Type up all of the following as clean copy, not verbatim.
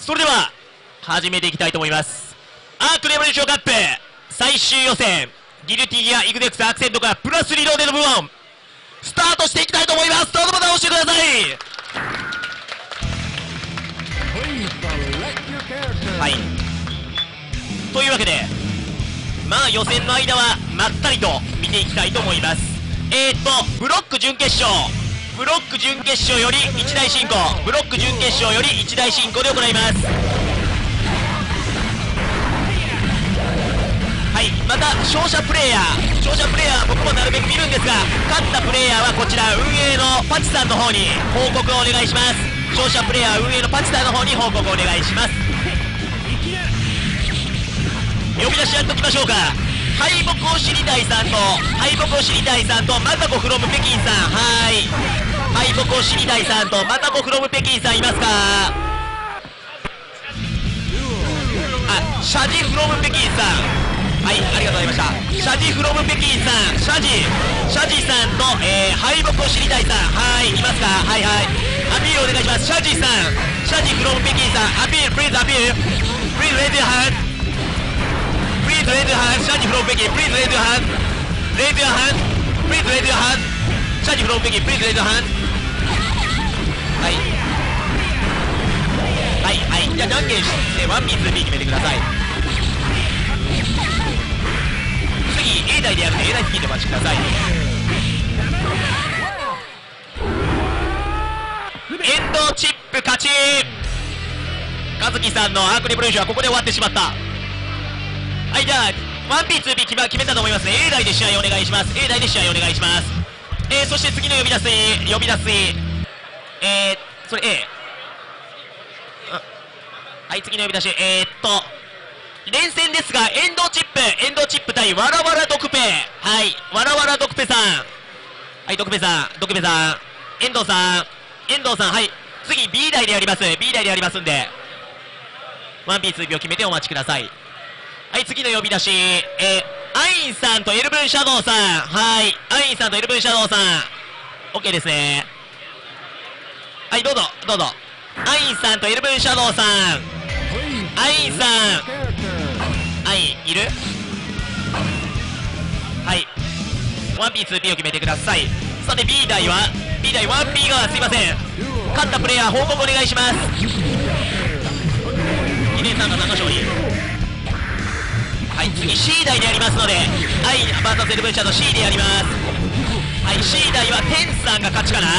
それでは始めていきたいと思います。アークレボリューションカップ最終予選、ギルティギアイグゼックスアクセントからプラスリローデの部門スタートしていきたいと思います。どうぞボタンを押してください。はい、というわけでまあ予選の間はまったりと見ていきたいと思います。ブロック準決勝より一大進行、ブロック準決勝より一大進行で行います。はい、また勝者プレイヤー僕もなるべく見るんですが、勝ったプレイヤーはこちら運営のパチさんの方に報告をお願いします。勝者プレイヤー運営のパチさんの方に報告をお願いします。呼び出しやっときましょうか。敗北を知りたいさんとマタコフロム北京さん、はい、敗北を知りたいさんとマタコフロム北京さんいますか。あ、シャジフロム北京さん、はい、ありがとうございました。シャジフロム北京さん、シャジさんと、敗北を知りたいさん、はい、いますか。はいはい、アピールお願いします。シャジさん、シャジフロム北京さん、アピール、プリーズアピール、プリーズレイズヤーハンド、Please raise your hand. Shadi from Becky. Please raise your hand. Raise your hand. Please raise your hand. Shadi from Becky. Please raise your hand. はいはいはい。じゃあじゃんけんしてワンピース B 決めてください。次 A 台でやるんで A 台付近でお待ちください。エンドチップ勝ち。和樹さんのアークリブレーションはここで終わってしまった。はい、じゃあ 1P2B 決めたと思いますね。 A 台で試合お願いします。 A 台で試合お願いします。そして次の呼び出すそれ A、 はい、次の呼び出し連戦ですがエンドチップ対わらわらドクペ、はい、わらわらドクペさん、はい、ドクペさん遠藤さん、はい、次 B 台でやりますんで 1P2B を決めてお待ちください。はい、次の呼び出し、アインさんとエルブンシャドウさん、はい、アインさんとエルブンシャドウさん OK ですね。はい、どうぞアインさんとエルブンシャドウさん、アインさん、アインいる。はい、1P2P を決めてください。さて B 台 1P 側すいません、勝ったプレイヤー報告お願いします。ヒデさんが7勝利。はい、次 C 台でやりますので、アイ VS エルブンシャドウ C でやります。はい、C 台はテンさんが勝ちかな。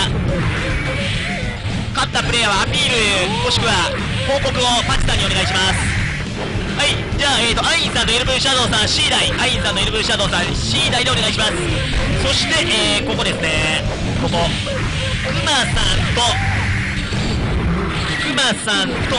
勝ったプレイヤーはアピールもしくは報告をパチさんにお願いします。はい、じゃあ、アインさんとエルブンシャドウさん C 台、アインさんとエルブンシャドウさん C 台でお願いします。そして、ここですね、ここクマさんと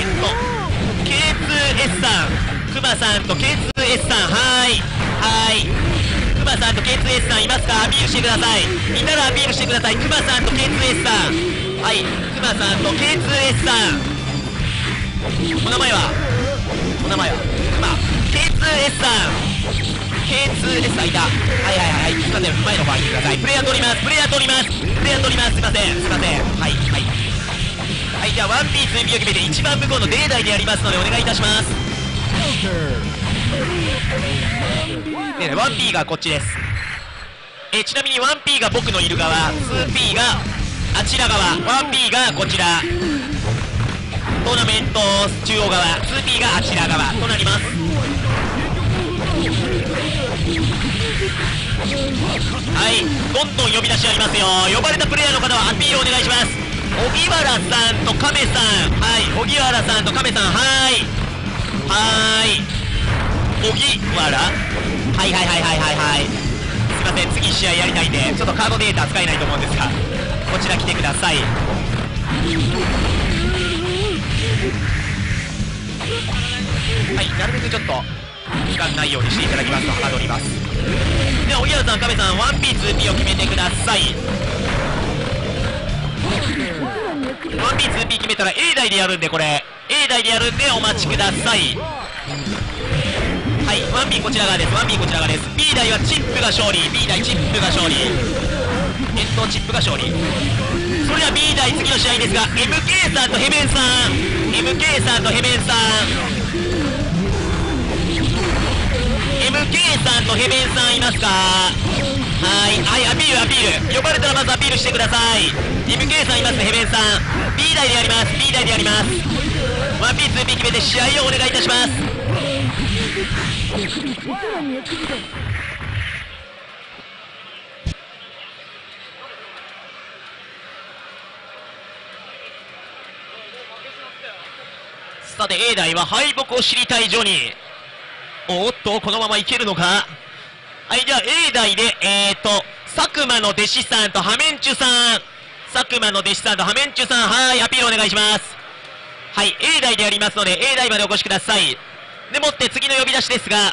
K2S さん、クマさんと K2S さん、はいはい、クマさんと K2S さんいますか。アピールしてください。いたらアピールしてください。クマさんと K2S さん、はい、クマさんと K2S さん、お名前はクマ K2S さん、K2S さんいた。はいはいはい、すいません、前の方に来てください。プレイヤー取ります、すいません、はいはい、じゃあ 1P2B を決めて一番向こうの D 台でやりますのでお願いいたします。1P がこっちです。ちなみに 1P が僕のいる側、 2P があちら側、 1P がこちらトーナメント中央側、 2P があちら側となります。はい、どんどん呼び出しありますよ。呼ばれたプレイヤーの方はアピールお願いします。荻原さんと亀さん、はい、荻原さんと亀さん、はい荻原、はいすいません、次試合やりたいんでちょっとカードデータ使えないと思うんですがこちら来てください。はい、なるべくちょっと時間ないようにしていただきますとはかどります。では荻原さん、亀さん 1P2P を決めてください。1P2P 決めたら A 台でやるんで、これ A 台でやるんでお待ちください。はい、1P こちら側です。B 台はチップが勝利、B 台チップが勝利、エンドチップが勝利。それでは B 台次の試合ですが MK さんとヘベンさん、 MK さんとヘベンさん、 MK さんとヘベンさんいますか？はい、はい、アピールアピール、呼ばれたらまずアピールしてください。 MK さんいますね、ヘベンさん B 台でやります、 B 台でやります。 1P2P 決めて試合をお願いいたします。さて A 台は敗北を知りたいジョニー。おっと、このままいけるのか。はい、じゃあ A 台で佐久間の弟子さんとハメンチュさん、佐久間の弟子さんとハメンチュさん、はい、アピールお願いします。はい、 A 台でやりますので A 台までお越しください。でもって次の呼び出しですが、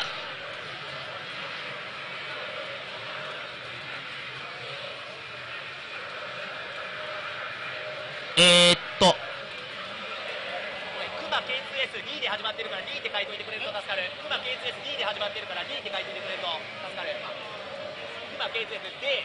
クマ K2S2 で始まってるから2って書いといてくれると助かる。クマ K2S2 で始まってるから2って書いといてくれると助かる。クマ K2S で、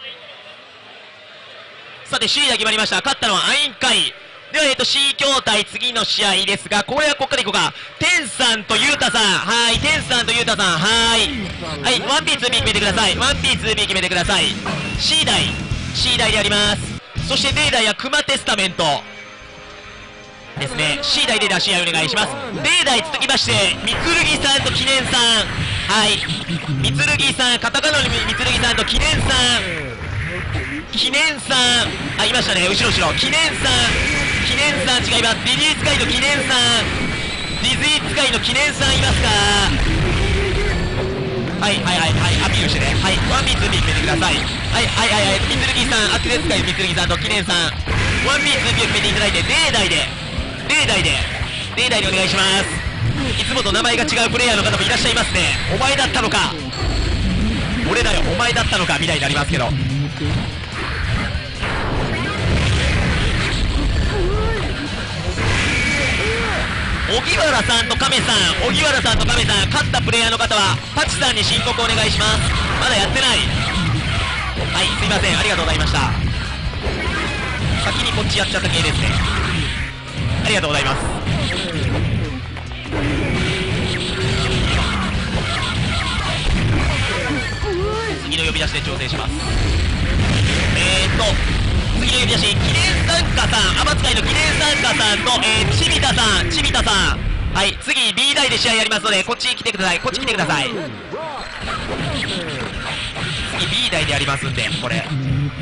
さて C が決まりました。勝ったのはアインカイでは、C 筐体次の試合ですが、これはこっからいこうか。テンさんとユータさん、はい、テンさんとユータさん、はい、はい、1P2P 決めてください。 1P2P 決めてください。 C 台でやります。そして D 台はクマテスタメントですね。 C 台で試合お願いします。 D 台続きまして三剣さんと記念さん、はい、三剣さん、カタカナの三剣さんと記念さん、記念さん、あ、いましたね、後ろ後ろ、記念さん、記念さん違います。ディズニー使いの記念さん、ディズニー使いの記念さんいますか？はいはいはいはい、アピールしてね。はい、1P2P 決めてください。はいはいはいはい、三剣さん、アクセス使い三剣さんと記念さん、 1P2P を決めていただいて、0台でお願いします。いつもと名前が違うプレイヤーの方もいらっしゃいますね。お前だったのか、俺だよ、お前だったのかみたいになりますけど、荻原さんと亀さん、荻原さんと亀さん、勝ったプレイヤーの方はパチさんに申告お願いします。まだやってない。はい、すいません、ありがとうございました。先にこっちやっちゃった系ですね。ありがとうございます。次の呼び出しで調整します。次の呼び出し、記念参加さん、アマ使いの記念参加さんと、ちびたさん、はい、次 B 台で試合やりますので、こっち来てください、こっち来てください。次 B 台でやりますんで、これ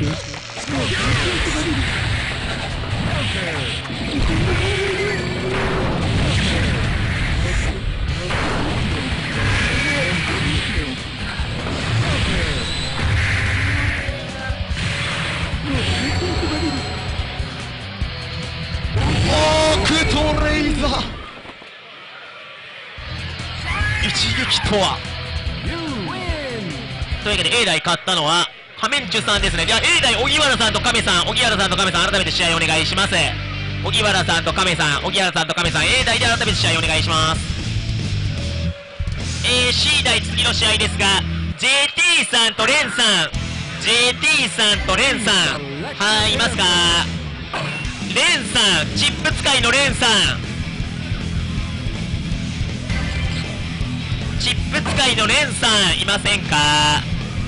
オークトレイザー一撃とは。というわけで A 台勝ったのはハメンチュさんですね。では A 台荻原さんと亀さん、改めて試合お願いします。荻原さんと亀さん、A 台で改めて試合お願いします。C 台次の試合ですが、 JT さんとレンさん、はい、いますか？レンさん、チップ使いのレンさん、チップ使いのレンさんいませんか？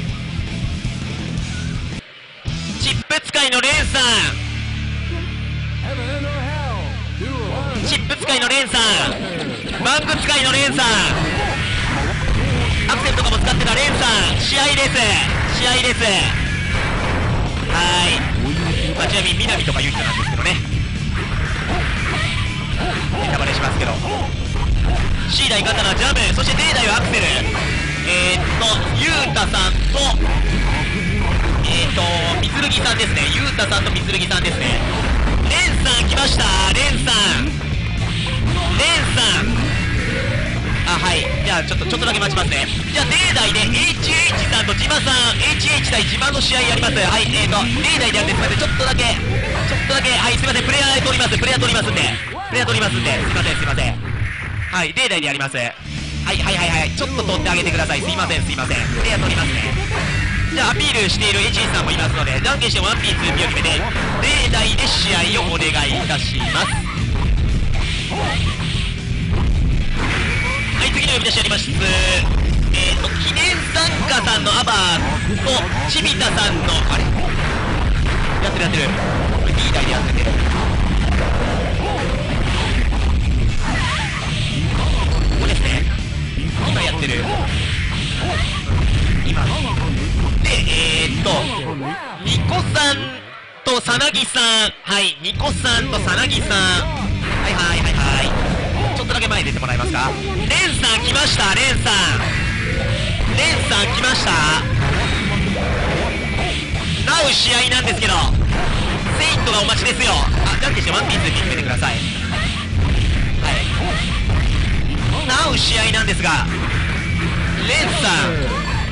チップ使いのレンさん、チップ使いのレンさん、バンク使いのレンさん、アクセルとかも使ってたレンさん、試合ですはい、まあ、ちなみに南とかいう人なんですけどね、ネタバレしますけど、 C 台勝ったのはジャム、そして D 台はアクセル、ゆうたさんとみつるぎさんですね。ゆうたさんとみつるぎさんですね。レンさん来ました。レンさん、あ、はい、じゃあちょっとだけ待ちますね。じゃあ D 台で HH さんとジマさん、 HH 対ジマの試合やります。はい、D 台でやって、すみません、ちょっとだけ、はい、すみません、プレイヤー取りますんで、すいません、はい、D 台でやります。はい、ちょっと取ってあげてください。すいません、プレイヤー取りますね。じゃあアピールしている HH さんもいますので、じゃんけんして 1P2P を決めて D 台で試合をお願いいたします。 出しやります。記念参加さんのアバーとちびたさんのあれやってるこれリーダーでやってて、ここですね、今やってる今でニコさんとさなぎさん、はい、ニコさんとさなぎさん、はいちょっとだけ前に出てもらえますか。レンさん来ました。レンさん来ました。なう試合なんですけどセイントがお待ちですよ。じゃんけんしてワンピースで決めてください。なう試合なんですが、レンさん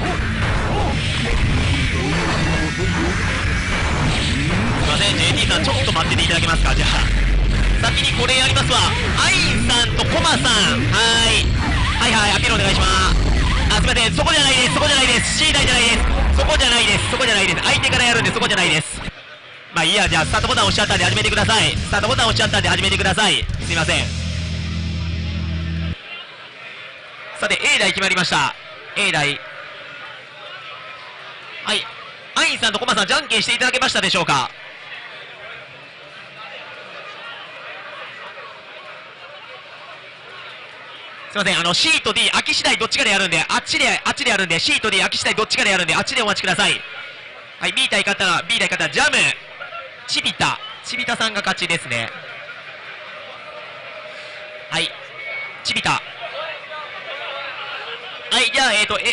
すいません、 JT さんちょっと待ってていただけますか。じゃあ先にこれやりますわ。アインさんとコマさん、はいアピールお願いします。すいません、そこじゃないです、C 台じゃないです、そこじゃないです、相手からやるんでそこじゃないです。まあいいや、じゃあスタートボタン押しちゃったんで始めてください。すいません。さて A 台決まりました。 A 台、はい、アインさんとコマさんじゃんけんしていただけましたでしょうか。すいません、C と D 空き次第どっちかでやるんで、あっちでやるんで、 C と D 空き次第どっちかでやるんで、あっちでお待ちください。はい、B 対勝ったジャムちびたさんが勝ちですね。はい、ちびた、はい、じゃあ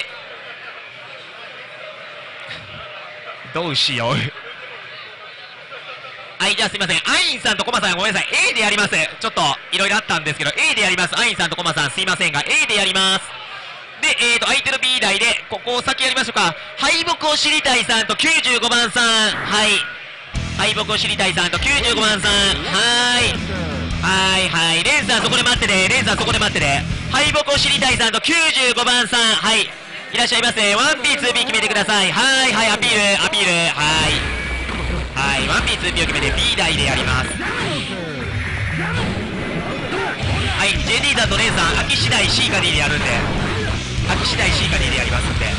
どうしようはい、じゃあすいません、アインさんとコマさんごめんなさい、 A でやります。ちょっといろいろあったんですけど A でやります。アインさんとコマさんすいませんが A でやります。で空いてる B 台でここを先やりましょうか。敗北を知りたいさんと95番さん、はい、敗北を知りたいさんと95番さん、はいレンさんそこで待ってて、敗北を知りたいさんと95番さん、はい、いらっしゃいませ。 1P2B 決めてください。はいアピール、はい、1P2B を決めて B 台でやります。はい、JD さんとレンさん空き次第 C か D でやるんで、空き次第 C か D でやりますんで、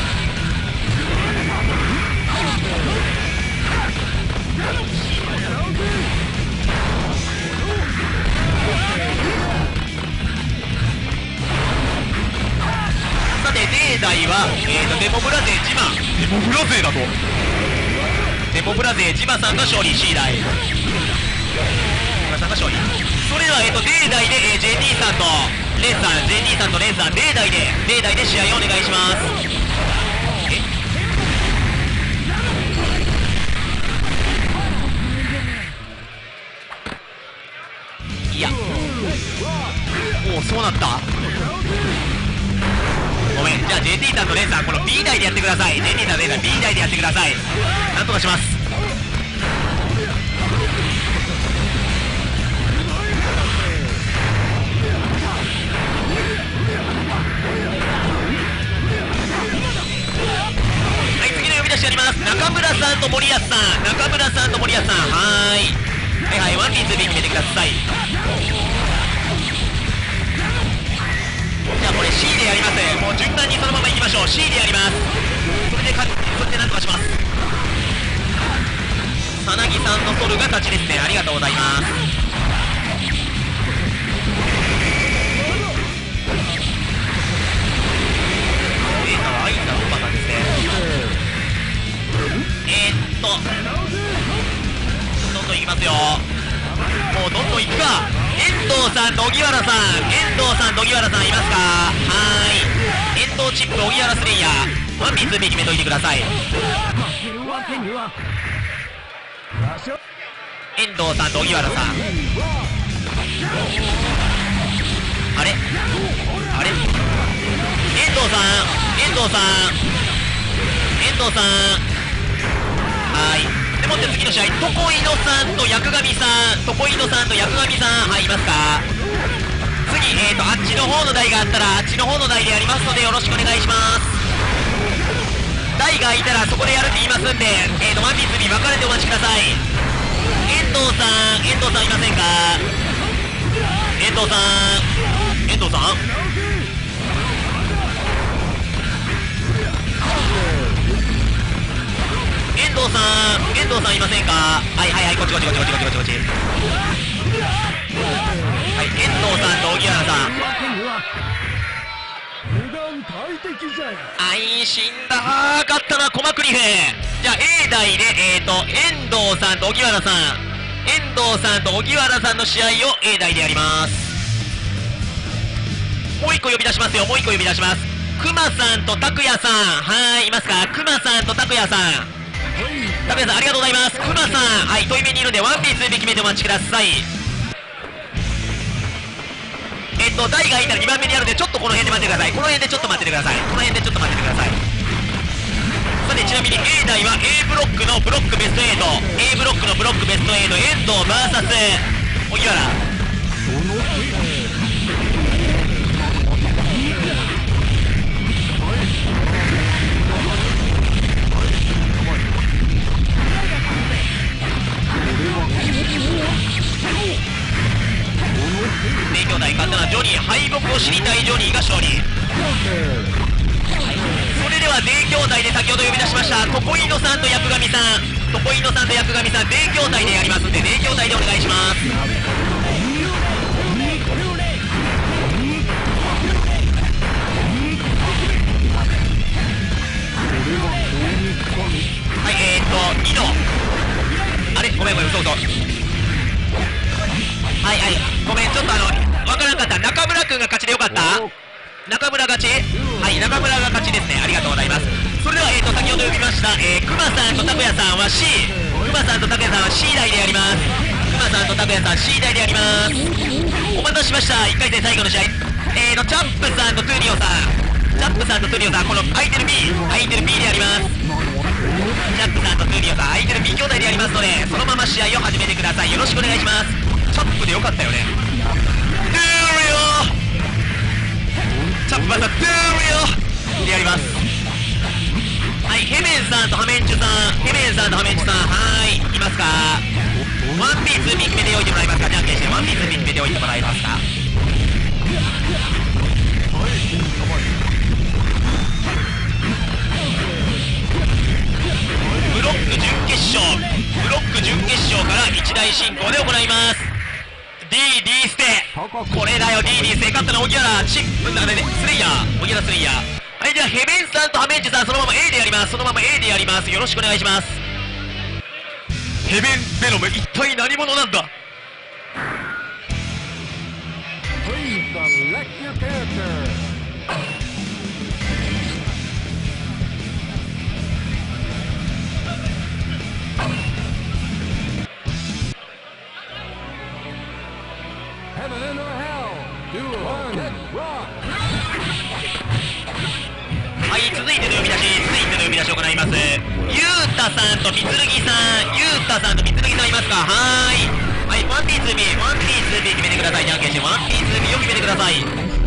さて D 台はデモブラ勢ジマ、デモブラ勢ジマさんが勝利。 C 台ジマさんが勝利。それではD 台で JT さんとレンさん、JT さんとレンさん D 台で試合をお願いします。いや、おお、そうなった。ごめん、じゃあ JT さんとレンさんこの B 台でやってください。 JT さんとレンさん B 台でやってください。なんとかします。はい、次の呼び出しやります。中村さんと森保さん、はい、1P2B 決めてください。じゃあこれ C でやります。もう順番にそのままいきましょう。 C でやります。それでなんとかします。さなぎさんのソルが勝ちですね。ありがとうございます。データはアインさんとパターンですね。どんどんいきますよ。もうどんどんいくか。遠藤さんと荻原さんいますか。はい、遠藤チップ荻原スレイヤー 1P2B 決めといてください。遠藤さんと荻原さん、あれ遠藤さん、はい、でもって次の試合、床井野さんと薬神さん、はい、いますか。次あっちの方の台があったらあっちの方の台でやりますのでよろしくお願いします。台が空いたらそこでやるって言いますんで、1P2B 分かれてお待ちください。遠藤さんいませんか。遠藤さん遠藤さんいませんか。はいはいはい、こっちこっちこっちこっちこっちこっち。はい、遠藤さんと荻原さん。死んだー、勝ったな、コマクリフ。じゃあ A 台で遠藤さんと荻原さん、遠藤さんと荻原さんの試合を A 台でやります。もう一個呼び出しますよ、もう一個呼び出します。くまさんと拓也さん、はい、いますか。くまさんと拓也さん、拓也さんありがとうございます。くまさん、はい、遠い目にいるんでワンピースで決めてお待ちください。台が空いたら2番目にあるんで、ちょっとこの辺で待ってください。この辺でちょっと待っててください。この辺でちょっと待っててください。さて、ちなみに A 台は A ブロックのブロックベスト8、 A ブロックのブロックベスト8、遠藤 VS 荻原。帝京大勝ったのはジョニー、敗北を知りたいジョニーが勝利。それでは帝京大で先ほど呼び出しました床井野さんと薬神さん、床井野さんと薬神さん、帝京大でやりますんで帝京大でお願いします。はい、2度、あれごめん嘘嘘、はいはい、ごめん、ちょっとわからんかった。中村君が勝ちでよかった。中村勝ち、はい、中村が勝ちですね。ありがとうございます。それでは先ほど呼びましたくまさんと拓也さんは C、 くまさんと拓也さんは C 台でやります。くまさんと拓也さん C 台でやります。お待たせしました。1回戦最後の試合、チャップさんとトゥーリオさん、チャップさんとトゥーリオさん、この空いてる B でやります。チャップさんとトゥーリオさん、空いてる B 兄弟でやりますので、そのまま試合を始めてください。よろしくお願いします。チャップでよかったよね。トゥーリオ、チャップさん、トゥーリオでやります。はい、ヘメンさんとハメンチュさん、ヘメンさんとハメンチュさん、はい、いますか。ワンピース B 決めておいてもらえますか。じゃんけんしてワンピース B 決めておいてもらえますか。ブロック準決勝、ブロック準決勝から一大進行で行います。 DD ステ、これだよ DD ステ、勝ったの荻原チップの中でスレイヤー、荻原スレイヤー。はい、ではヘメンさんとハメンチュさん、そのまま A でやります。そのまま A でやります。よろしくお願いします。ヘメンベノム、一体何者なんだ。はい、続いての呼び出しを行います。ゆうたさんとみつるぎさん、ゆうたさんとみつるぎさんいますか。はい、はい、ワンピース B、ワンピース B 決めてください。じゃんけんしてワンピース B を決めてください。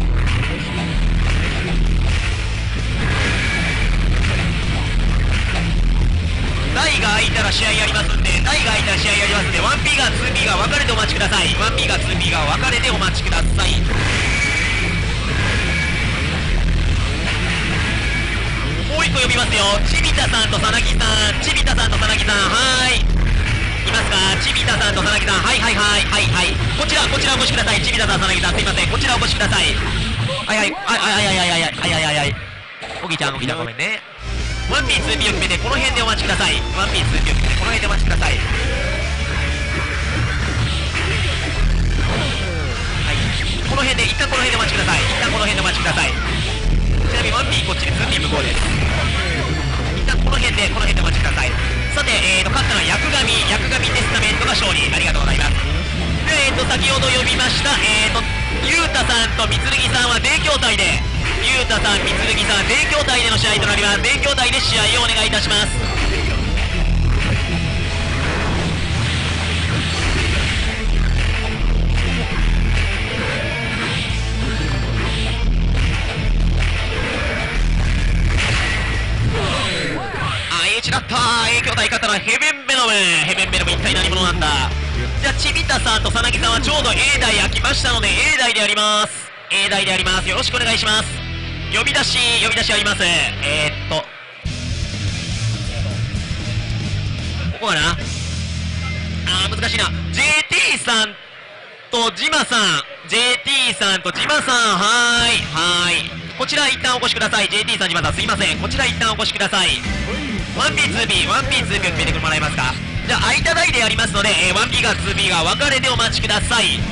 台が空いたら試合やりますんで、台が空いたら試合やりますんで、1P が 2P が分かれてお待ちください。1P が 2P が分かれてお待ちください。もう一個呼びますよ。ちびたさんとさなぎさん、ちびたさんとさなぎさん、はい、いますか。ちびたさんとさなぎさん、はいはいはいはいはい、こちらお越しください。ちびたさん、さなぎさん、すいません、こちらお越しください。はいはいはいはい、おぎちゃんごめんね。ワンピース 2P を決めてこの辺でお待ちください。ワンピース 2P を決めてこの辺でお待ちください。はい、この辺で一旦この辺でお待ちください。一旦この辺でお待ちください。ちなみに 1P こっちで 2P 向こうです。一旦この辺でお待ちください。さて、勝ったのは薬神テスタメントが勝利。ありがとうございます。で、先ほど呼びましたゆうたさんとみつるぎさんは帝京大で、ゆうたさん、みつるぎさん、帝京大での試合となります。帝京大で試合をお願いいたします。H だった。帝京大勝ったのはヘベンベノム。ヘベンベノム、一体何者なんだ。じゃあちびたさんとさなぎさんはちょうど A 台空きましたので A 台でやります。 A 台でやります。よろしくお願いします。呼び出しあります。 こかな。難しいな。 JT さんとジマさん、 JT さんとジマさん、はい、こちら一旦お越しください。 JT さん、ジマさん、すいません、こちら一旦お越しください。 1P2B を決めてもらえますか。じゃあ空いた台でやりますので、1P が 2B が分かれてお待ちください。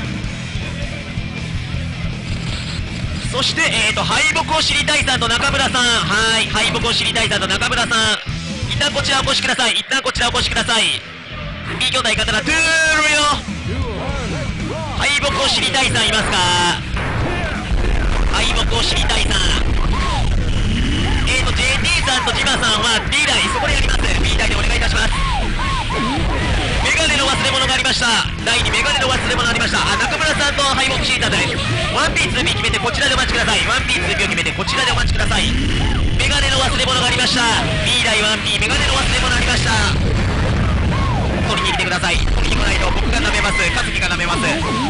そして、敗北を知りたいさんと中村さん、はい、敗北を知りたいさんと中村さん、一旦こちらお越しください。B 兄弟方がトゥールよ。敗北を知りたいさんいますか。敗北を知りたいさん、JT さんとジマさんは D 台、そこでやります。 B 台でお願いいたします。メガネの忘れ物がありました。台にメガネの忘れ物ありました。中村さんと敗北知りたいです。 1P2B 決めてこちらでお待ちください。 1P2B を決めてこちらでお待ちください。メガネの忘れ物がありました。 B 台 1P メガネの忘れ物ありました。取りに来てください。取りに来ないと僕が舐めます。和樹が舐めます。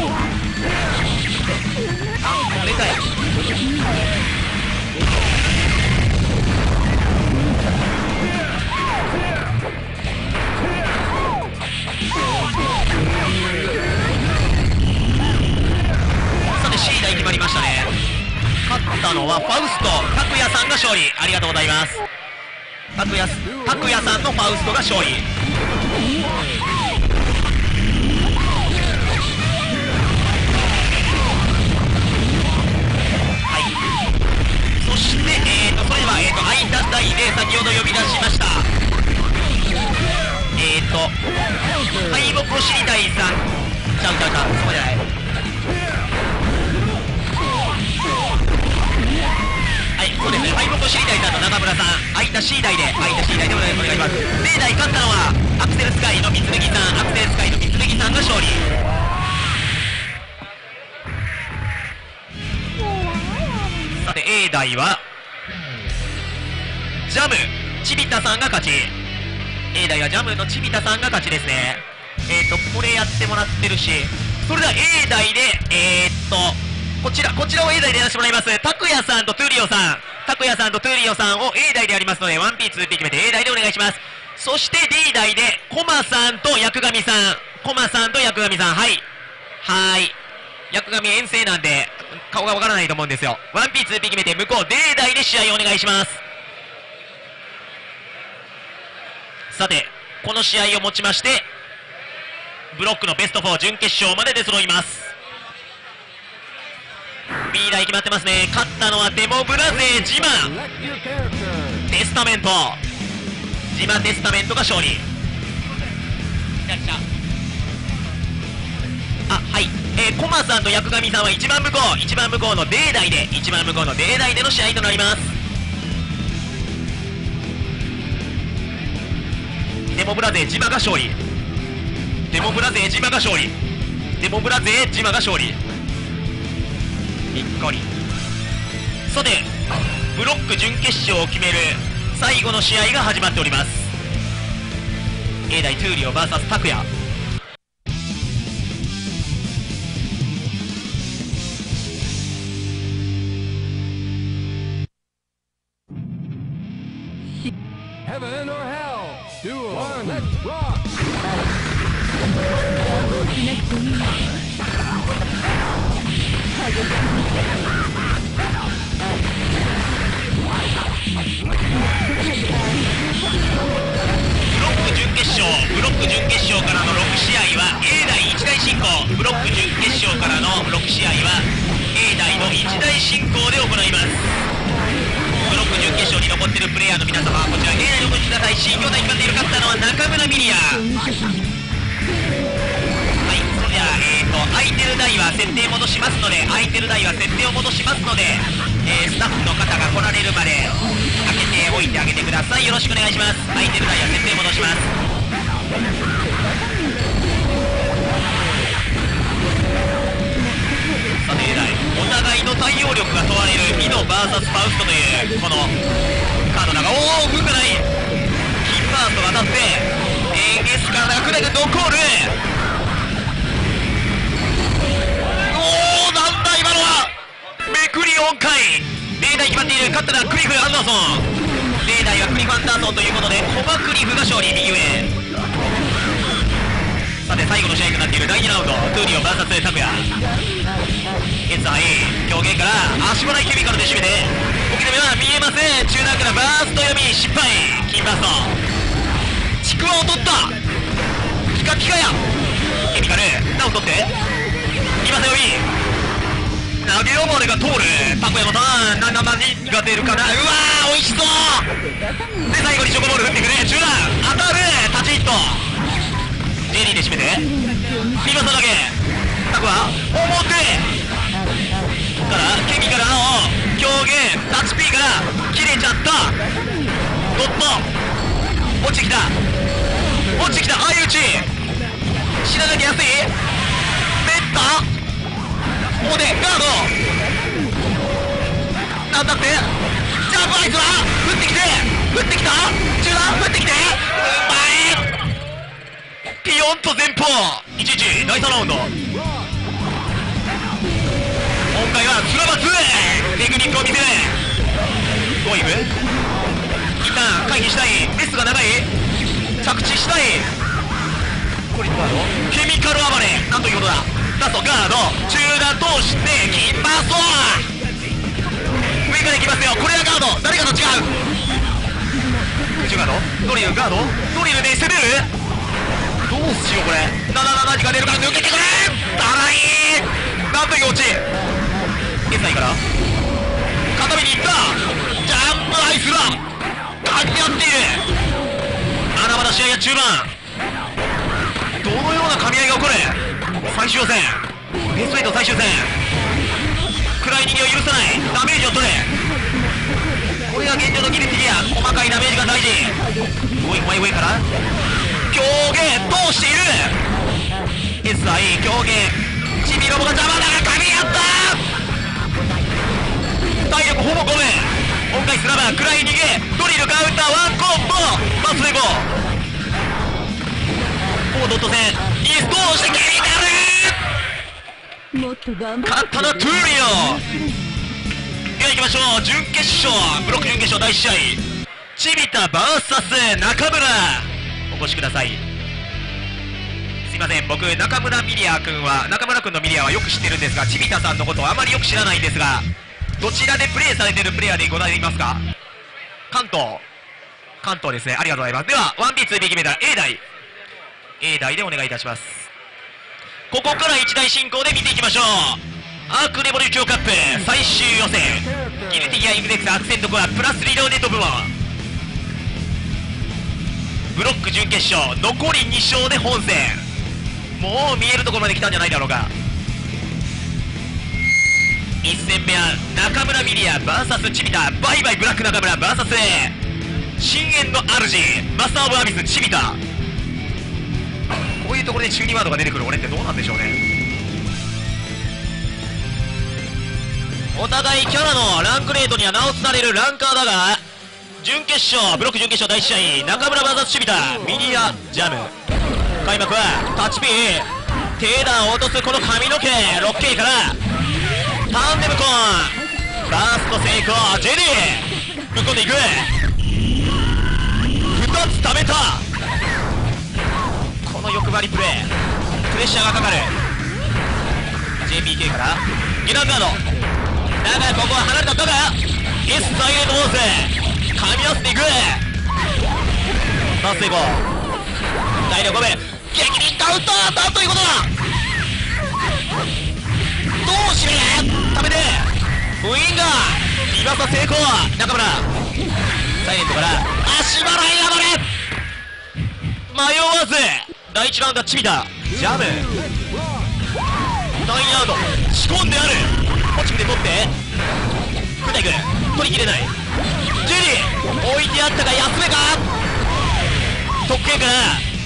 これかい。さて C 台決まりましたね。勝ったのはファウスト拓也さんが勝利。ありがとうございます。拓也さんのファウストが勝利。はい、そして、それでは、空いた台で先ほど呼び出しました敗北を知りたいさん、そうじゃない、はい、そうですね、敗北を知りたいさんと中村さん、空いた C 台でお願いします。0台勝ったのはアクセルスカイの三剣さん、が勝利。さて A 台はジャムちびたさんが勝ち。 A 台はジャムのちびたさんが勝ちですね。これやってもらってるし、それでは A 台でこちらを A 台でやらせてもらいます。拓也さんとトゥーリオさんを A 台でやりますので 1P2P 決めて A 台でお願いします。そして D 台でコマさんと薬神さん、はい薬神遠征なんで顔がわからないと思うんですよ。 1P2P 決めて向こう D 台で試合をお願いします。さてこの試合をもちましてブロックのベスト4準決勝まで出揃います。 B 台決まってますね。勝ったのはデモブラ勢ジマテスタメントが勝利。はい、コマさんと薬神さんは一番向こうの D 台での試合となります。デモブラ勢ジマが勝利。にっこり。さてブロック準決勝を決める最後の試合が始まっております。 A 台トゥーリオ VS 拓也。 Heaven or hell, duel, let's rock. ブロック準決勝からの6試合は A 台1台進行。ブロック準決勝からの6試合は A 台の1台進行で行います。ブロック準決勝に残っているプレイヤーの皆様、こちら A 台にお越しください。新兄弟決まっている。勝ったのは中村ミリア。はい、それでは空いてる台は設定を戻しますので、スタッフの方が来られるまで開けておいてあげてください。よろしくお願いします。空いてる台は設定戻します。さて A 台、お互いの対応力が問われるミノ VS ファウストというこのカードだが、動かない。キンバーストが当たってゲスからくれる残る。なんだ今のは。めくり4回。0台決まっている。勝ったのはクリフ・アンダーソン。0台はクリフ・アンダーソンということでコマクリフが勝利。右上て最後の試合となっている第2ラウンド、トゥーリオ VS タクヤ。現在狂言から足払いケミカルで締めて、奥では見えません。中段からバースト読み失敗、金バーストちくわを取った。ピカピカやケミカル、なお取って今背負い投げ溺れが通る。タコヤのターン、何が出るかな。うわー、美味しそうで、最後にチョコボール振ってくる。中段当たる、タッチヒット。 J リーで締めてピバサだけ。タコは表からケミカルの狂言タッチ P から切れちゃった。ドット落ちてきた、落ちてきた。相打ち死ななきゃ安い。ベッタおでガードなんだって。ジャンプアイスは降ってきて、降ってきた。中段降ってきて、うまい。ピヨンと前方 1-1 第3ラウンド。今回はスラバ2テクニックを見せる。どういく一旦回避したい。レスが長い。着地したい。コリットガードケミカル暴れ、なんということだ。ラストガード中段通して金バースト上からいきますよ。これはガード誰かと違う。空中ガードドリルガードドリルで攻める。どうしようこれ。何が出るから抜けてくれ。だらいなんという落ち。現在から片目にいった。ジャンプアイスラ噛み合っている。まだまだ試合は中盤。どのような噛み合いが起こる。最終予選ベスト8最終戦。暗い逃げを許さない。ダメージを取れ。これが現状のギリティギア。細かいダメージが大事。上から狂言通している。 SI 狂言チビロボが邪魔だが噛み合った。体力ほぼ5分。今回スラバー暗い逃げドリルカウンターワンコンボバスでゴー。ドット戦イエス通してケミカルもっと頑張って勝ったのトゥーリオ。では行きましょう。準決勝ブロック準決勝第1試合チビタ VS 中村。お越しください。すいません、僕中村ミリア君のミリアはよく知ってるんですが、チビタさんのことはあまりよく知らないんですが、どちらでプレーされてるプレイヤーでございますか。関東ですね。ありがとうございます。では 1B2B 決めた A 台でお願いいたします。ここから1台進行で見ていきましょう。アークレボリューションカップ最終予選ギルティギアインデックスアクセントコアプラスリローネット部門ブロック準決勝残り2勝で本戦。もう見えるところまで来たんじゃないだろうか。1戦目は中村ミリア VS チビタバイバイブラック中村 VS 深淵の主マスターオブアビスチビタ。こういうところで中2ワードが出てくる俺ってどうなんでしょうね。お互いキャラのランクレートには名を伝えるランカーだが、準決勝ブロック準決勝第1試合中村 VS チビタミニアジャム。開幕はタッチ P テーダーを落とすこの髪の毛 6K からターンデムコーンバースト成功。ジェリーぶっ込んでいく。2つ溜めた。この欲張りプレープレッシャーがかかる。 JPK からゲランガードだがここは離れた。だが S サイレントホース噛み合わせていく。バース成功体力5分激励カウンターなんということだ。どうしめ食べてウィンガーリバーサ成功。中村サイレントから足払いがばれ迷わず第1ラウンドはチビタジャム第2ラウンド仕込んである。ポチムで取って振っていく。取りきれない。ジェリー置いてあったが休めか。特権から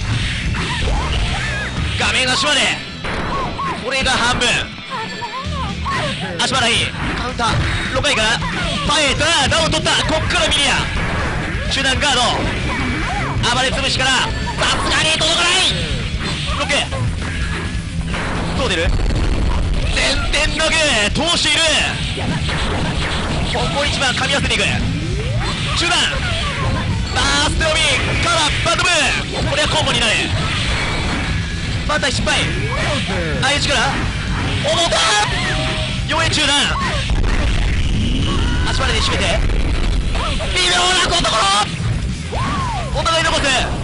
画面足までこれが半分。足払いカウンター6回から耐えたダウン取った。こっからミリア中段ガード暴れ潰しからさすがに届かない。ロケどう出る。点々投げ通している。ここ一番噛み合わせていく。中段バースト読みからバットブーこれはコンボになる。 バンタイ失敗。相打ちから重た4円中段足払いで締めて微妙なところお互い残す。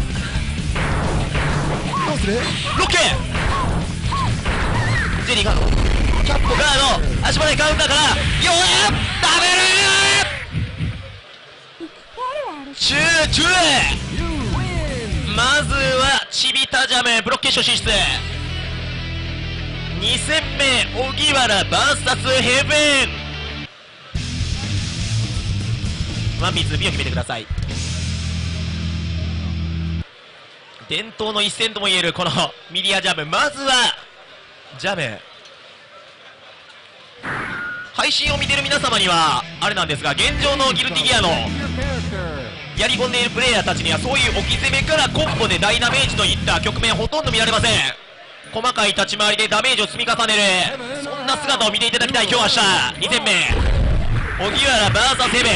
どうする？ ロッケジェリーガードキャップガード足払いカウンターから4円ダメル集中。まずはチビタジャムブロック決勝進出。2戦目荻原 VS ヘブン。ワンピース B を決めてください。伝統の一戦ともいえるこのミリアジャム、まずはジャム。配信を見てる皆様にはあれなんですが、現状のギルティギアのやり込んでいるプレイヤーたちにはそういう置き攻めからコンボで大ダメージといった局面ほとんど見られません。細かい立ち回りでダメージを積み重ねる、そんな姿を見ていただきたい今日明日2戦目荻原 VS ヘブ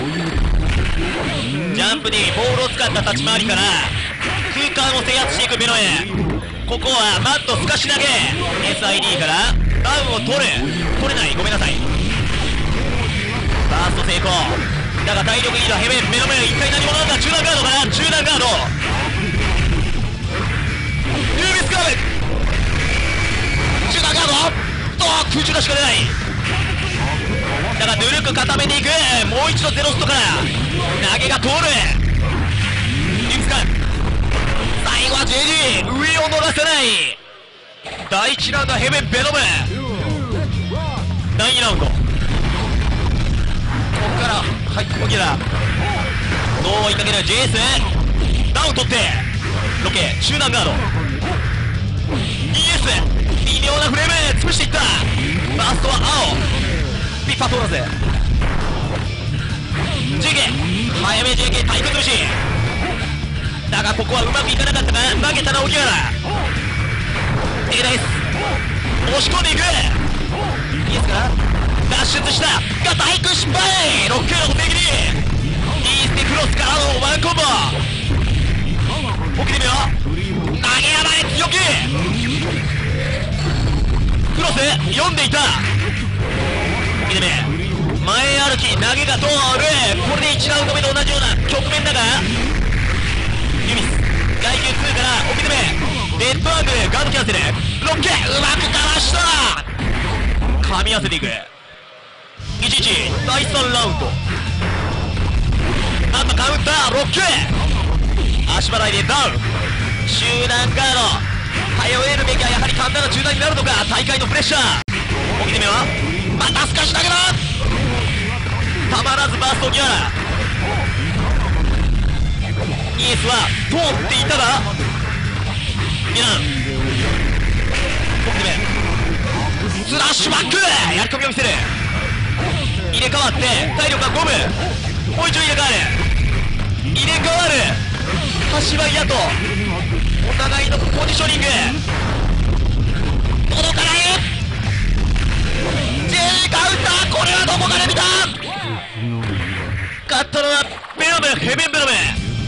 ン。ジャンプでボールを使った立ち回りから空間を制圧していくベノエ。ここはマットすかし投げ SID からダウンを取れない、ごめんなさい。バースト成功だが体力リードヘブン。目の前一体何者なんだ。中段ガードから中段ガードユービスカーブ中段ガード空中出しか出ない。だがぬるく固めていく。もう一度ゼロストから投げが通る。ユービスカーブ最後は JD 上を逃さない。第1ラウンドはヘブンベノム。第2ラウンドここから荻原どう追いかける JS ダウン取ってロケ中段ガード ES 微妙なフレーム潰していった。バーストは青ピッパー通らず JK 早め JK 対空通しだがここはうまくいかなかったが投げたな荻原。手です押し込んでいく。いいですか脱出したが大空失敗。ロッケの攻撃にイーステクロスからのワンコンボ起きてみよう。投げ山へ強気クロス読んでいた。起きてみ前歩き投げが通る。これで1ラウンド目と同じような局面だがユミス外球2から起きてみレッドアーグガードキャンセルロッケうまくかわした。噛み合わせていく。11第3ラウンドあとカウンターロッケ足払いでダウン集団ガード頼れるべきはやはり簡単な中段になるのか。大会のプレッシャー起きてみよう。またすかし投げだたまらずバースト荻原。イエスは通っていたがミラン起きてみスラッシュバックやり込みを見せる。入れ替わって体力が5分もう一度入れ替わる入れ替わる橋は嫌とお互いのポジショニング届かない。 J カウンターこれはどこかで見た。勝ったのはベノムヘブンベノム。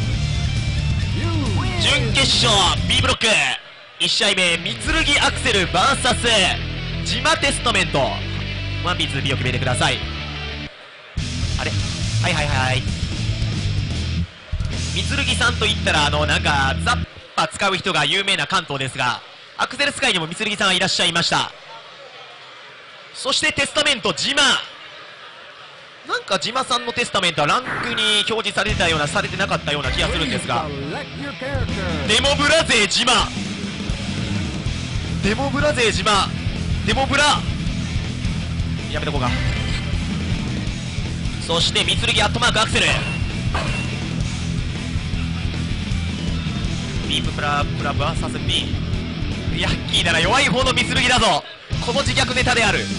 準決勝 B ブロック1試合目三剣アクセル VS ジマテストメント。ワンピース B を決めてください。あれはい三剣さんといったらなんかザッパ使う人が有名な関東ですが、アクセルスカイにも三剣さんがいらっしゃいました。そしてテスタメントジマ、なんかジマさんのテスタメントはランクに表示されてたようなされてなかったような気がするんですが、デモブラ勢ジマデモブラ勢ジマデモブラやめとこうか。そして三剣アットマークアクセルビーププラ VS B ヤッキーなら弱い方の三剣だぞ。この自虐ネタである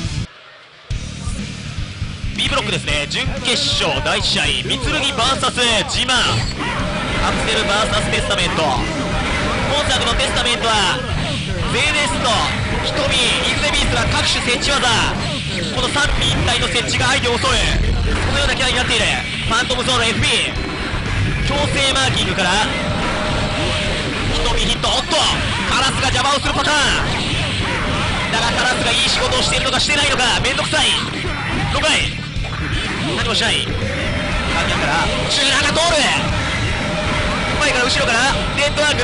B ブロックですね。準決勝第1試合三剣 VS ジマアクセル VS テスタメント。本作のテスタメントはゼーネスト瞳イグゼビースが各種設置技この三位一体の設置が相手を襲うそのようなキャラになっている。ファントムゾーンの FB 強制マーキングから瞳ヒット。おっとカラスが邪魔をするパターンだが、カラスがいい仕事をしているのかしてないのかめんどくさい。6回何もしない。ガンヤンからシューラーが通る。前から後ろからデッドアングル、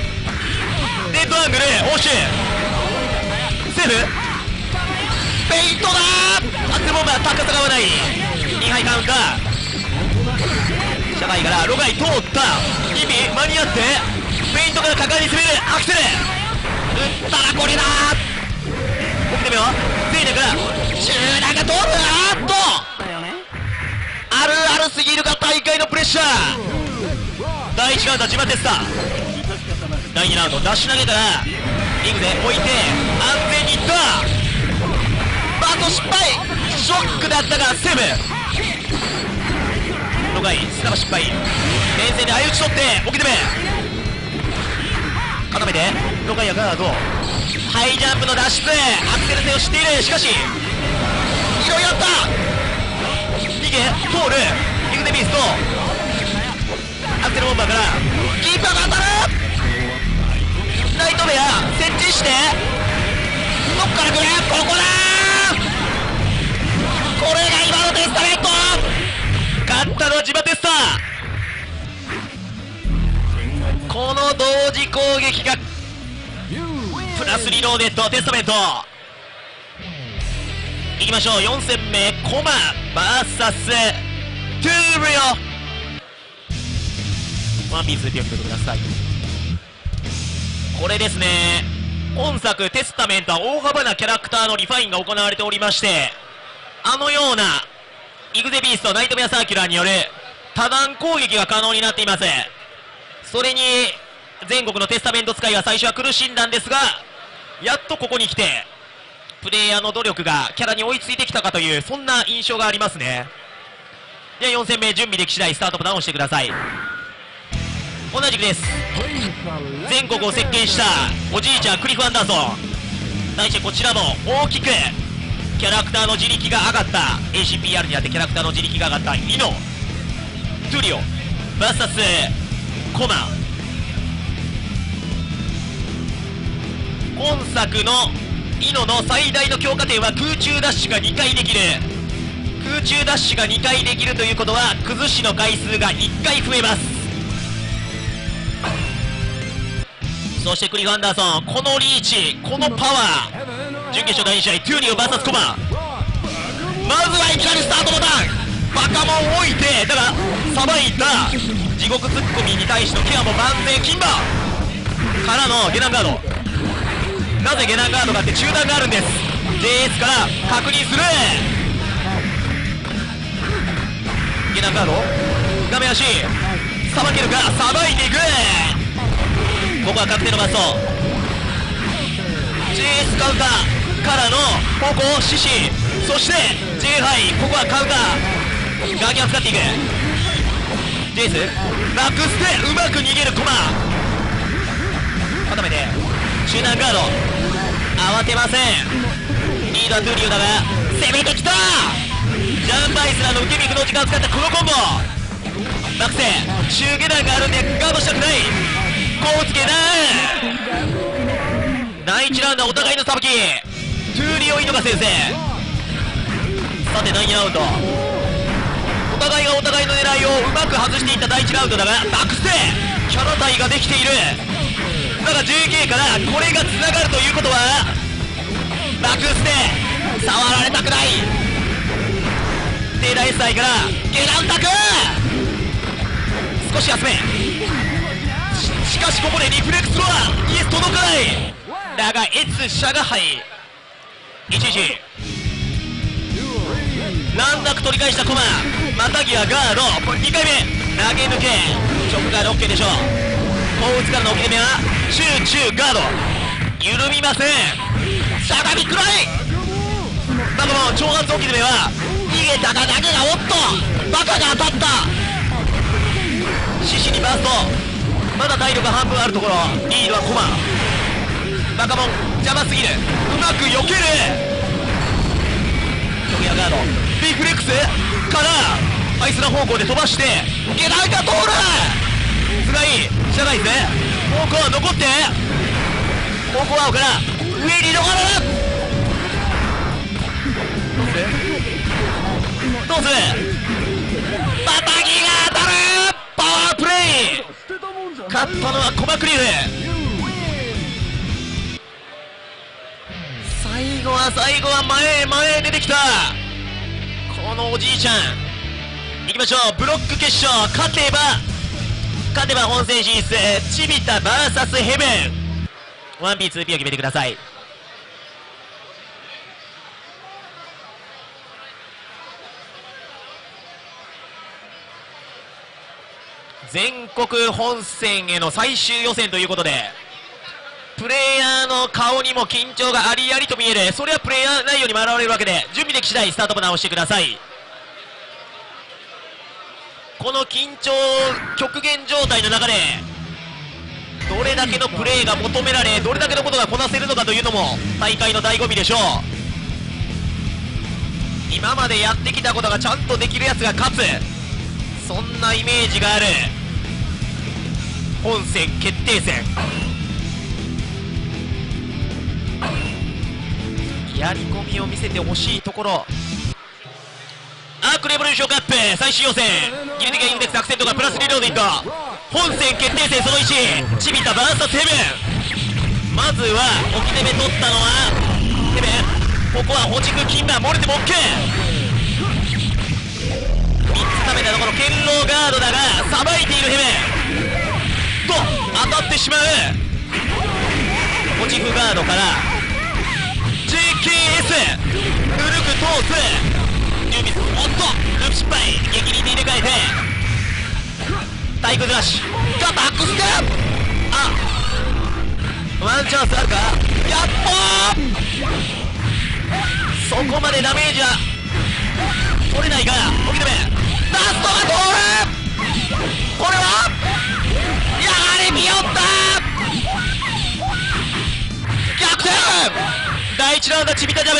オーシュセーフ。ペイントだー。アクセルボンバー高さが合わない。2杯カウンター。社会からロガイ通った意味間に合ってペイントから果敢に攻めるアクセル打ったらこれだー。僕でもよゼイナからシューラーが通る。あるあるすぎるが大会のプレッシャー。第1ラウンドはジマテスタ。第2ラウンド出し投げからリングで置いて安全にいった。バート失敗。ショックだったがセーブ。ロガイ砂場失敗。連戦で相打ち取って置き止め固めてロガイやガードハイジャンプの脱出アクセル性を知っている。しかしいろいろあった。逃げ通るリグデビーストアクセルボンバーからキーパーが当たる。ナイトベア設置してどっから来る。ここだー。これが今のテスタメント。勝ったのはジマテスタ。この同時攻撃がプラスリローデッドテスタメント。いきましょう。4戦目コマ VS トゥーリオ。ワンピースで手を振ってください。これですね、今作テスタメントは大幅なキャラクターのリファインが行われておりまして、あのようなイグゼビーストナイトメアサーキュラーによる多段攻撃が可能になっています。それに全国のテスタメント使いは最初は苦しんだんですが、やっとここに来てプレイヤーの努力がキャラに追いついてきたかという、そんな印象がありますね。では4戦目準備でき次第スタートボタンを押してください。同じくです。全国を席巻したおじいちゃんクリフ・アンダーソン。対してこちらも大きくキャラクターの自力が上がった ACPR にあってキャラクターの自力が上がったイノトゥリオ VS コマ。今作のイノの最大の強化点は空中ダッシュが2回できる。空中ダッシュが2回できるということは崩しの回数が1回増えます。そしてクリフ・アンダーソン、このリーチこのパワー。準決勝第2試合トゥーリオ VS コマ。まずはいきなりスタートボタンバカモンを置いて、だがさばいた地獄ツッコミに対してのケアも万全金馬からのゲナンガード。なぜゲナンガードかって中断があるんです。 JS から確認する。ゲナンガード画面足さばけるか。さばいていく。ここは確定のバスト JS カウンターからの方向獅子、そして J ハイここはカウンターガーギャンを使っていく。 JS バックステうまく逃げるコマ固めて中段ガード慌てません。リードはトゥーリオだが攻めてきた。ジャンプアイスラーの受け身不能時間を使ったこのコンボバックセ中下段があるんでガードしたくない。こうつけだ第1ラウンドはお互いのさばきトゥーリオイノガ先生。さて第2ラウンドお互いがお互いの狙いをうまく外していった第1ラウンドだがバックステキャラ体ができている。だが JK からこれがつながるということはバックステ触られたくない。帝大 S 隊からゲランタク少し休め。しかしここでリフレクスロアイエス届かない。だが S シャガハイ11難なく取り返したコマまたぎはガード2回目投げ抜けショックガード OK でしょう。後打つからの置き目は集中ガード緩みません。しゃがみくらいバカも挑発置き目は逃げたが投げがおっとバカが当たった。獅子にバーストまだ体力半分あるところリードはコマバカモン邪魔すぎるうまく避ける。トゲアガードリフレックスからアイスラ方向で飛ばしてゲランが通るつがい社外で方向は残ってここはから上に逃れる。どうする。バタギが当たる。パワープレイ。勝ったのはコマクリフ。最後は前へ出てきたこのおじいちゃん。いきましょう。ブロック決勝、勝てば本戦進出。チビタ VS ヘブン。 1P2P を決めてください。全国本戦への最終予選ということで、プレイヤーの顔にも緊張がありありと見える。それはプレイヤー内容にも現れるわけで、準備でき次第スタートボタンを押してください。この緊張極限状態の中でどれだけのプレーが求められ、どれだけのことがこなせるのかというのも大会の醍醐味でしょう。今までやってきたことがちゃんとできるやつが勝つ、そんなイメージがある本戦決定戦。やり込みを見せてほしいところ。アークレボリューションカップ最終予選、ギルティケインデックスアクセントがプラスリローディング。本戦決定戦その1、チビタ VS ヘブン。まずは置き手目取ったのはヘブン。ここはホチクキンバー漏れても OK。 3つ食べたところ堅牢ガードだがさばいているヘブンと当たってしまう。ホチクガードから JKS ぬるく通す。おっとループ失敗。激励で入れ替えて体育ずらしがバックステップ。あ、ワンチャンスあるか。やっそこまでダメージは取れないから置き止め。ラストが通る。これはやはりビヨッタ逆転。第1ラウンドチビタジャブ。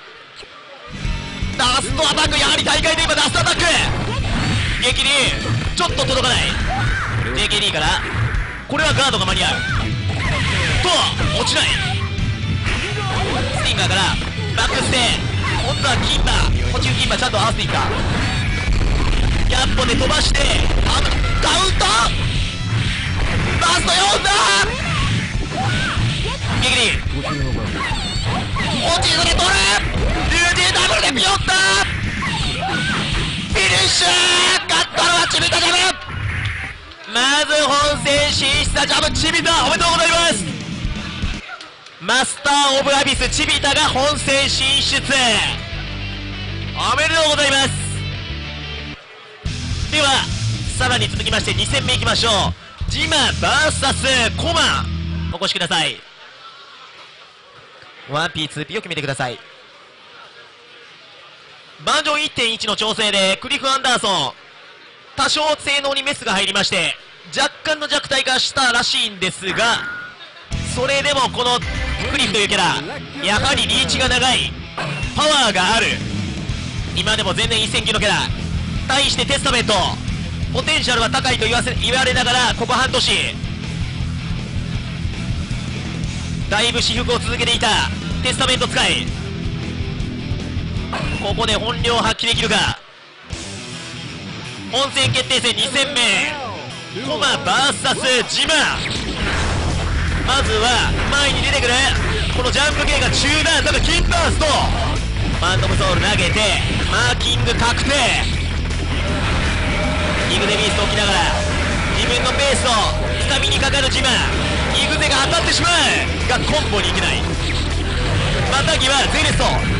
ラストアタック、やはり大会で今ラストアタック。激励ちょっと届かない。 JKD からこれはガードが間に合うと落ちない。スティンガーからバックステ今度はキンバー、補充キンバーちゃんと合わせていった。100歩で飛ばしてカウントラスト4だ。激励落ちずに取る。LGW でビヨッタフィニッシュ。勝ったのはチビタジャブ。まず本戦進出はジャブチビタ、おめでとうございます。マスターオブアビスチビタが本戦進出、おめでとうございます。ではさらに続きまして2戦目いきましょう。ジマ VS コマお越しください。 1P2P を決めてください。バージョン 1.1 の調整でクリフ・アンダーソン多少性能にメスが入りまして若干の弱体化したらしいんですが、それでもこのクリフというキャラやはりリーチが長い、パワーがある、今でも全然一戦級のキャラ。対してテスタメントポテンシャルは高いと言われながらここ半年だいぶ私服を続けていたテスタメント使い、ここで本領を発揮できるか。本戦決定戦2戦目コマ VS ジマ。まずは前に出てくるこのジャンプ系が中段、ただキンバーストファントムソウル投げてマーキング確定。イグゼビースト置きながら自分のペースをつかみにかかるジマ。イグゼが当たってしまうがコンボにいけない。またぎはゼレスト、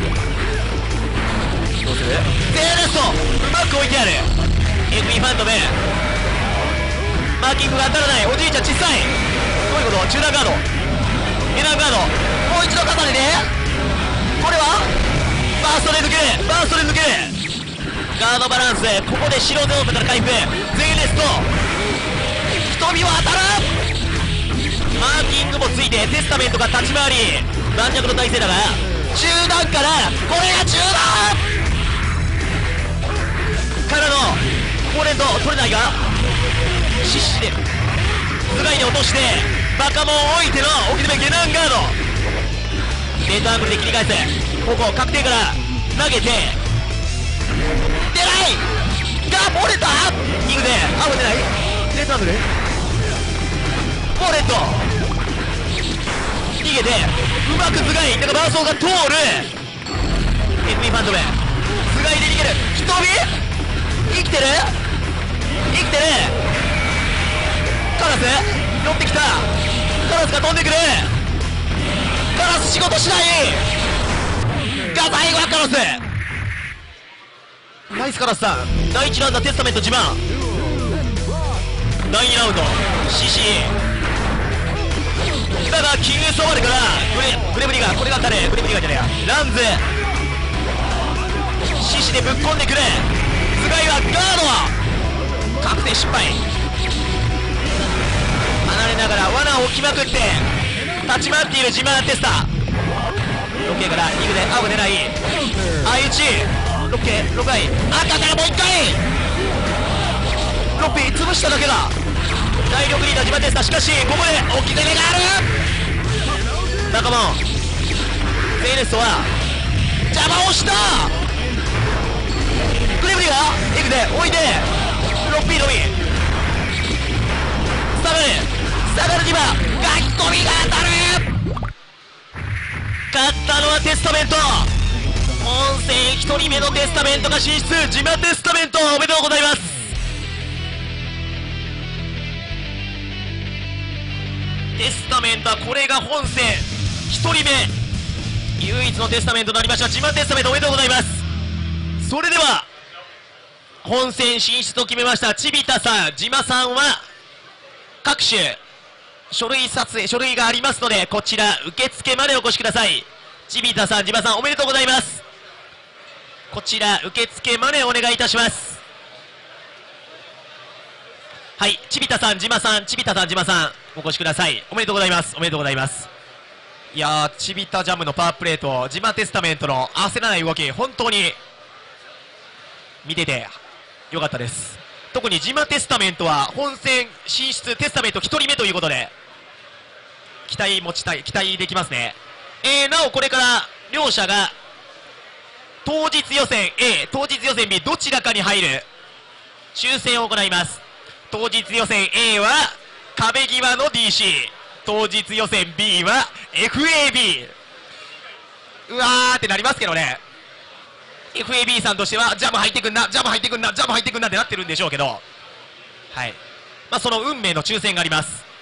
どうする。ゼレストうまく置いてある。 FE ファントムマーキングが当たらない。おじいちゃん小さい。どういうこと。中段ガード下段ガードもう一度重ねてこれはバーストで抜ける。バーストで抜ける。ガードバランスここで白ゾーンから回復。ゼレスト瞳は当たる。マーキングもついてテスタメントが立ち回り盤石の体勢だが中段からこれが中段からのコーレント取れないがシッシで頭蓋で落としてバカモン置いての置き止めゲナンガード、レートアングルで切り返す、ここ確定から投げて出ないが漏れた、キングであ出ない、レートアングルモレット逃げてうまく頭蓋なんか伴走が通る FB ファントム頭蓋で逃げる、瞳生きてる生きてる、カラス寄ってきた、カラスが飛んでくる、カラス仕事しないが最後はカラス、ナイスカラスさん。第1ラウンドテスタメント自慢、第2ラウンドシシだがキングソワールからグレブリガー、これが誰、グレブリガーじゃねえや、ランズシシでぶっ込んでくる、頭蓋はガード確定失敗、離れながら罠を置きまくって立ち回っている自慢テスター、ロッケからリグで青が出ない相打ち、ロッケ6回赤からもう1回ロッピー潰しただけだ、第6リーダー自慢テスター、しかしここで置き攻めがある、仲間ゼイレストは邪魔をした、グレブリがエグで置いてロッピーのみ下がるには書き込みが当たる、勝ったのはテスタメント、本戦1人目のテスタメントが進出、自慢テスタメントおめでとうございます。テスタメントはこれが本戦1人目唯一のテスタメントとなりました、自慢テスタメントおめでとうございます。それでは本戦進出と決めましたチビタさん、ジマさんは各種書類撮影、書類がありますのでこちら受付までお越しください。チビタさん、ジマさんおめでとうございます。こちら受付までお願いいたします。はい、チビタさん、ジマさん、チビタさん、ジマさんお越しください。おめでとうございます。おめでとうございます。いやー、チビタジャムのパワープレート、ジマテスタメントの焦らない動き、本当に見ててよかったです。特にジマテスタメントは本戦進出テスタメント1人目ということで期待できますね。なおこれから両者が当日予選 A、当日予選 B どちらかに入る抽選を行います。当日予選 A は壁際の DC、 当日予選 B は FAB、 うわーってなりますけどね、 FAB さんとしてはジャム入ってくんな、ジャム入ってくんな、ジャム入ってくんなってなってるんでしょうけど、はい、まあその運命の抽選があります。